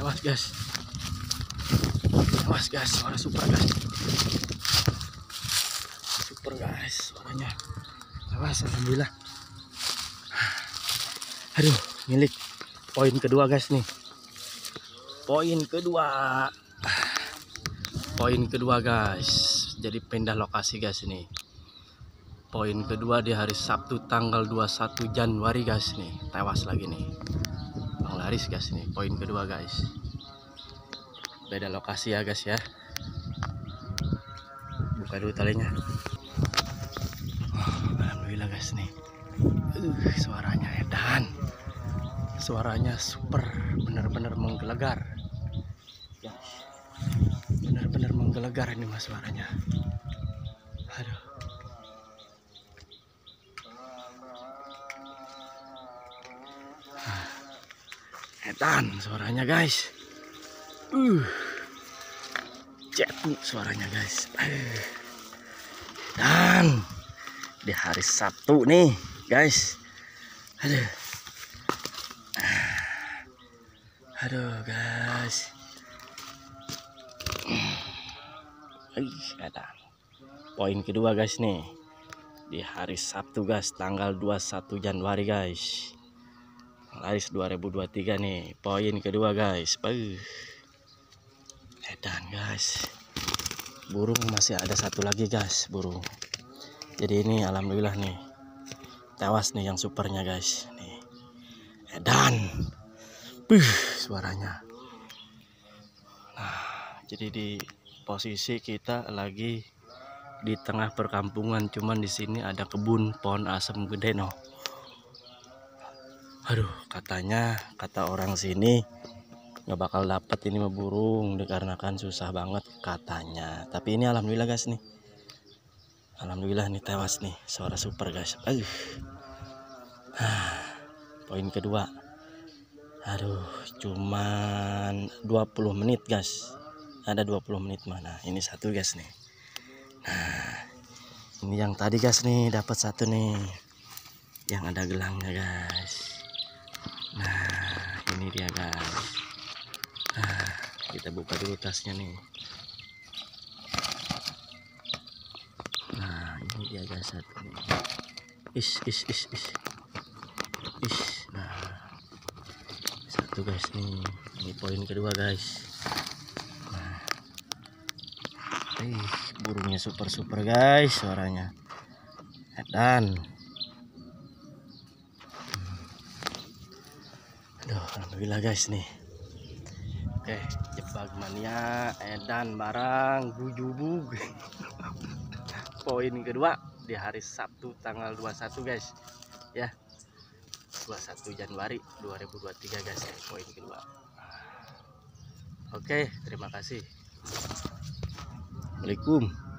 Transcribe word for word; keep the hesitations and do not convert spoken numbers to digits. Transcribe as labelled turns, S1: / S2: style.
S1: Awas guys. Awas guys, suara super guys. Super guys suaranya. Awas, alhamdulillah. Aduh, milik. Poin kedua guys nih. Poin kedua. Poin kedua guys. Jadi pindah lokasi guys ini. Poin kedua di hari Sabtu tanggal dua puluh satu Januari guys nih. Tewas lagi nih. Bang Laris guys nih. Poin kedua guys. Beda lokasi ya guys ya. Buka dulu talinya. Oh, alhamdulillah guys nih. Uh, suaranya edan. Suaranya super, benar-benar menggelegar. Ya. Benar-benar menggelegar ini mas suaranya. Aduh. Edan suaranya guys. Uh. Cetuk suaranya guys. Uh. Dan di hari Sabtu nih guys. Aduh. Aduh guys. Ada poin kedua guys nih di hari Sabtu guys tanggal dua puluh satu Januari guys. Laris dua ribu dua puluh tiga nih. Poin kedua guys. Edan guys. Burung masih ada satu lagi guys, burung. Jadi ini alhamdulillah nih. Tewas nih yang supernya guys. Nih. Edan. Buh, suaranya. Nah, jadi di posisi kita lagi di tengah perkampungan, cuman di sini ada kebun pohon asem gede no. Aduh, katanya kata orang sini nggak bakal dapet ini mah burung dikarenakan susah banget katanya. Tapi ini alhamdulillah guys nih. Alhamdulillah nih tewas nih, suara super guys. Aduh. Poin kedua. Aduh, cuman dua puluh menit guys. Ada dua puluh menit mana? Ini satu guys nih. Nah, ini yang tadi guys nih dapat satu nih. Yang ada gelangnya guys. Nah, ini dia guys. Nah, kita buka dulu tasnya nih. Nah, ini dia guys satu nih. Is is is is. Is. Nah, satu guys nih. Ini poin kedua guys. Nah, eh, burungnya super super guys suaranya. Dan aduh, alhamdulillah guys nih. Oke, jebak mania edan barang gujubug. Poin kedua di hari Sabtu tanggal dua puluh satu guys. Ya. dua puluh satu Januari dua ribu dua puluh tiga guys ya, poin kedua. Oke, terima kasih. Assalamualaikum.